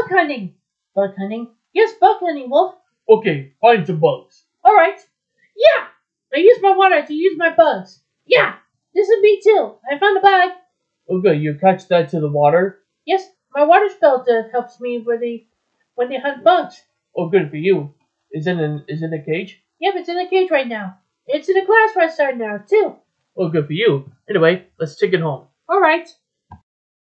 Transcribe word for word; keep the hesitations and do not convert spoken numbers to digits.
bug hunting. Bug hunting? Yes, bug hunting, Wolf. Okay, find some bugs. Alright. Yeah! I use my water to use my bugs. Yeah! This is me too. I found a bug. Okay, you catch that to the water? Yes, my water spell uh, helps me when they, when they hunt bugs. Oh, good for you. Is it in, is it in a cage? Yep, it's in a cage right now. It's in a class right now, too. Oh, good for you. Anyway, let's take it home. Alright.